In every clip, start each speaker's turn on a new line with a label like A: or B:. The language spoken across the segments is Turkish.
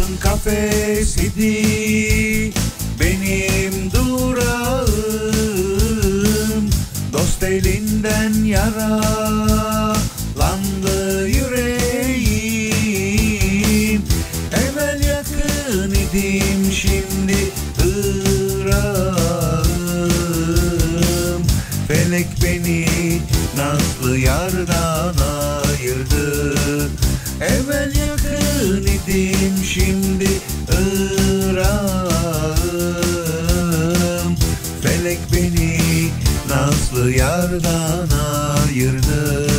A: kafesiydi benim durağım. Dost elinden yaralandı yüreğim. Evvel yakın idim, şimdi ırağım. Felek beni nazlı yardan ayırdı. Evvel yakın idim, şimdi ırağım. Felek beni nazlı yardan ayırdı.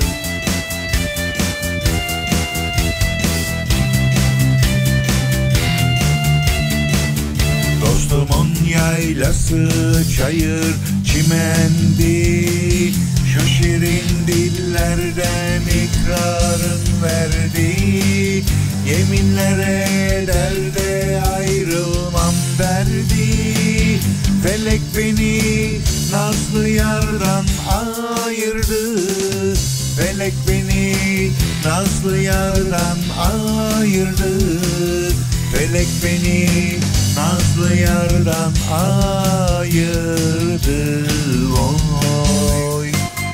A: Dostumun yaylası çayır çimendi. Şu şirin dillerden ikrarın verdi. Yeminlere derde ayrılmam derdi. Felek beni nazlı yardan ayırdı. Felek beni nazlı yardan ayırdı. Felek beni nazlı yardan ayırdı. Oy.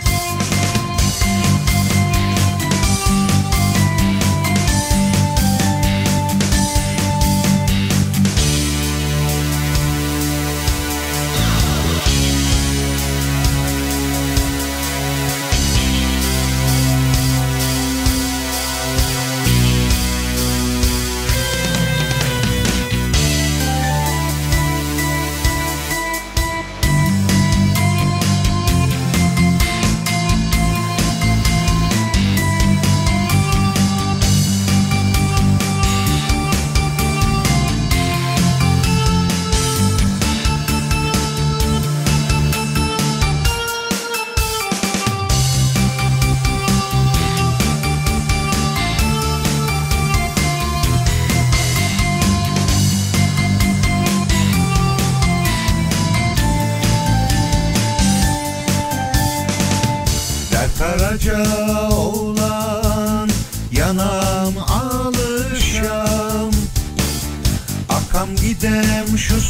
A: Karaca oğlan yanam alışam. Akam gidem şu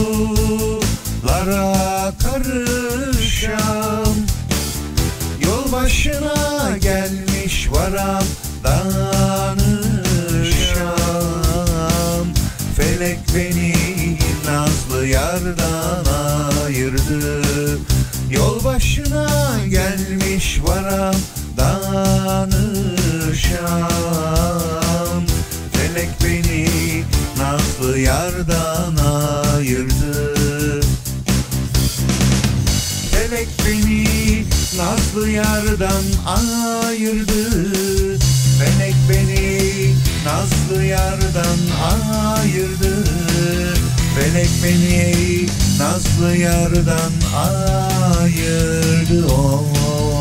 A: sulara karışam. Yol başına gelmiş varam danışam. Felek beni nazlı yardan ayırdı. Yol başına gelmiş varam danışam. Felek beni nazlı yardan ayırdı. Felek beni nazlı yardan ayırdı. Felek beni nazlı yardan ayırdı. Felek beni nazlı yardan ayırdı. Oh.